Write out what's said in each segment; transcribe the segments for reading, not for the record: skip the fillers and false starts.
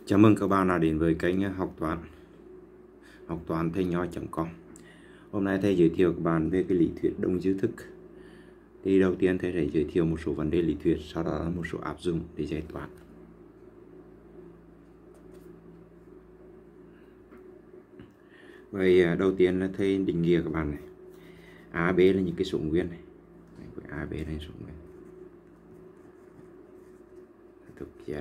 Chào mừng các bạn đã đến với kênh học toán thầy nhoi.com. Hôm nay thầy giới thiệu các bạn về cái lý thuyết đồng dư thức. Thì đầu tiên thầy sẽ giới thiệu một số vấn đề lý thuyết, sau đó là một số áp dụng để giải toán. Vậy đầu tiên là thầy định nghĩa các bạn này. A, B là những cái số nguyên này. A, B là những số nguyên. Thực Z.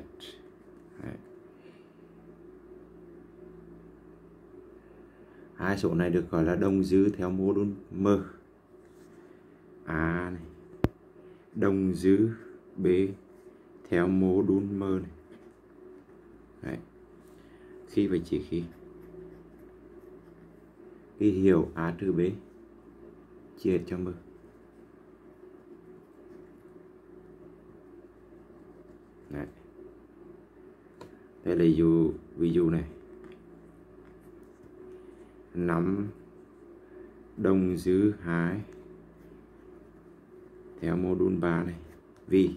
Hai số này được gọi là đồng dư theo mô đun M. A này, đồng dư B theo mô đun M này. Đấy. Khi và chỉ khi ghi hiệu A trừ B chia hết cho M. Đấy. Đây là ví dụ này. 5 đồng dư 2 theo mô đun 3 này, vì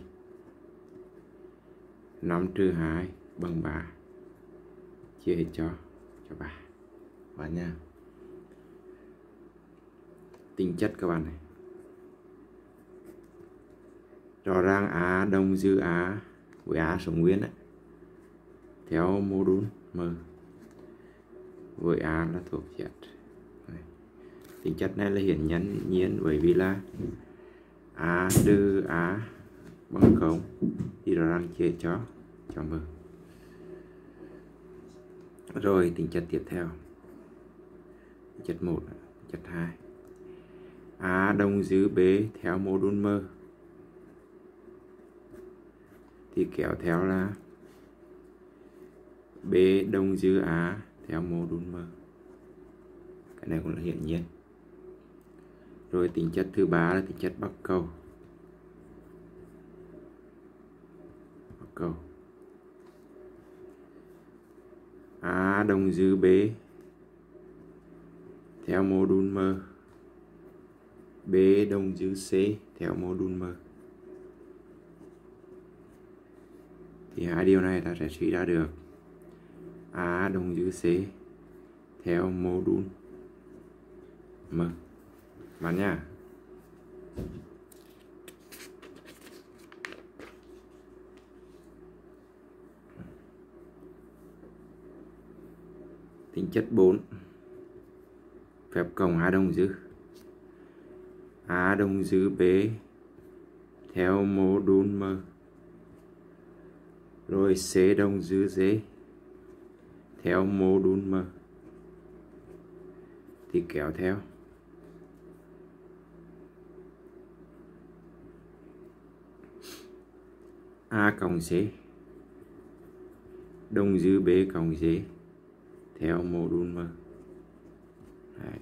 5 trừ 2 bằng 3 chia hết cho 3 và nha. Tính chất các bạn này, rõ ràng A đồng dư A với A số nguyên ấy, theo mô đun M với A là thuộc Z. Tính chất này là hiển nhiên bởi vì là A trừ A bằng 0 thì rõ ràng chia cho M. Rồi tính chất tiếp theo, tính chất 1, tính chất 2. A đồng dư B theo mô đun M thì kéo theo là B đồng dư A theo mô đun M. Cái này cũng là hiển nhiên. Rồi tính chất thứ ba là tính chất bắc cầu. A đồng dư B theo mô đun M, B đồng dư C theo mô đun M. Thì hai điều này ta sẽ suy ra được A đồng dư C theo mô đun M bạn nha. Tính chất 4, phép cộng A đồng dư. A đồng dư B theo mô đun M, rồi C đồng dư D theo mô đun M thì kéo theo A cộng C đồng dư B cộng D theo mô đun M. Đấy.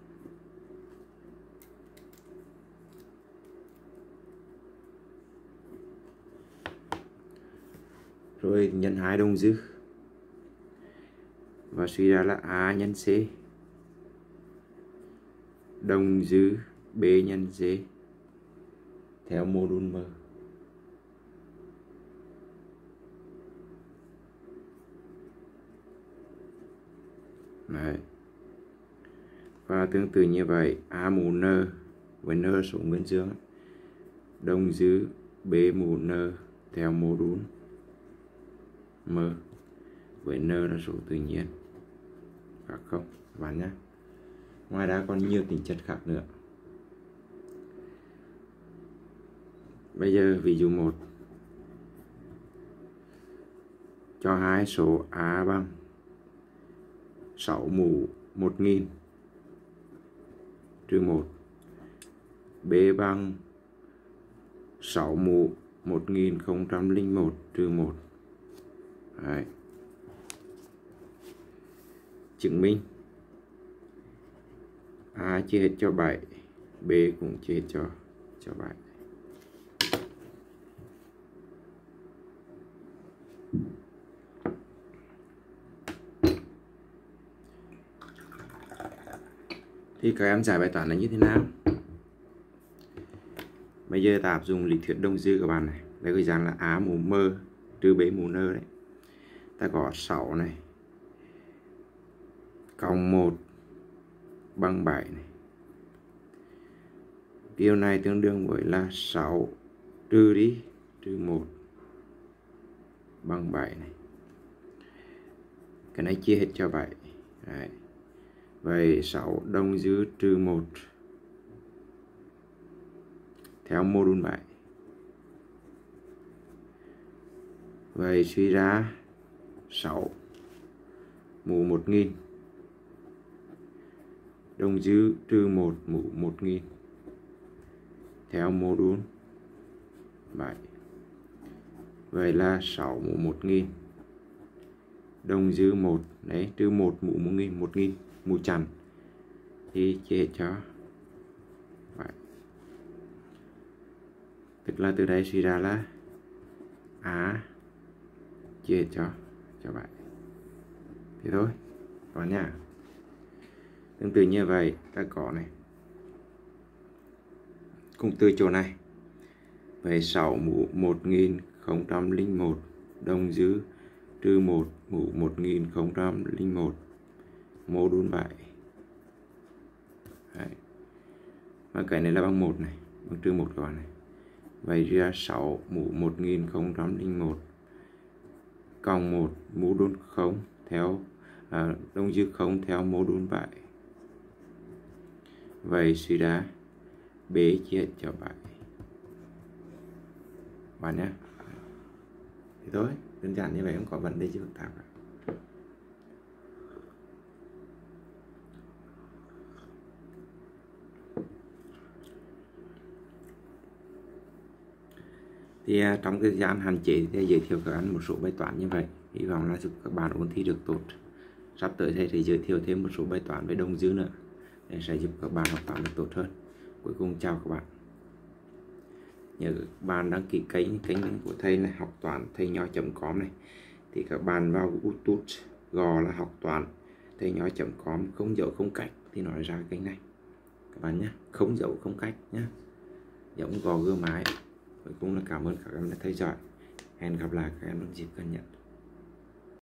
Rồi nhân 2 đồng dư và suy ra là A nhân C đồng dư B nhân D theo mô đun M. Đấy. Và tương tự như vậy, A mũ N với N số nguyên dương đồng dư B mũ N theo mô đun M với N là số tự nhiên khác không các bạn nhé. Ngoài ra còn nhiều tính chất khác nữa. Bây giờ ví dụ 1, cho hai số A bằng 6 mũ 1000 trừ 1, B bằng 6 mũ 1001 trừ 1. Đấy. Chứng minh A chia hết cho 7, B cũng chia hết cho 7. Thì các em giải bài toán là như thế nào? Bây giờ ta áp dụng lý thuyết đồng dư các bạn này. Đây cái dạng là A mũ M trừ B mũ N đấy. ta có 6 này cộng 1 bằng 7 này. Điều này tương đương với là 6 trừ đi trừ 1 bằng 7 này. Cái này chia hết cho 7. Đấy. Vậy 6 đông dư trừ 1 theo mô đun 7. Vậy suy ra 6 mũ 1000 đông dư trừ 1 mũ 1000 theo mô đun 7. Vậy là 6 mũ 1000 đông dư 1 đấy, trừ 1 mũ 1000 mũ chẵn thì chia cho 7. Tức là từ đây suy ra là A chia cho 7. Thế thôi các bạn nhá. Tương tự như vậy ta có này cũng từ chỗ này. Vậy 6 mũ 1001 đông dư trừ 1 mũ 1001 mô đun 7. Đấy. Và cái này là bằng 1 này, bằng trừ 1 các bạn này. Vậy ra 6 mũ 1001 cộng 1 mũ đun 0 theo đông dư 0 theo mô đun 7. Vậy suy ra B chia cho 7 bạn nhé. Thế thôi, đơn giản như vậy, không có vấn đề gì phức tạp cả. Thì trong cái gian hạn chế thì giới thiệu các anh một số bài toán như vậy, hy vọng là giúp các bạn ôn thi được tốt. Sắp tới thầy sẽ giới thiệu thêm một số bài toán về đông dư nữa để sẽ giúp các bạn học toán được tốt hơn. Cuối cùng chào các bạn. Nhớ các bạn đăng ký kênh của thầy là học toán thầy nho.com này, thì các bạn vào YouTube gò là học toán thầy nho.com không dấu không cách thì nói ra kênh này các bạn nhé, không dấu không cách nhé, giống gò gơ mái. Cuối cùng là cảm ơn các em đã theo dõi. Hẹn gặp lại các em trong dịp gần nhất.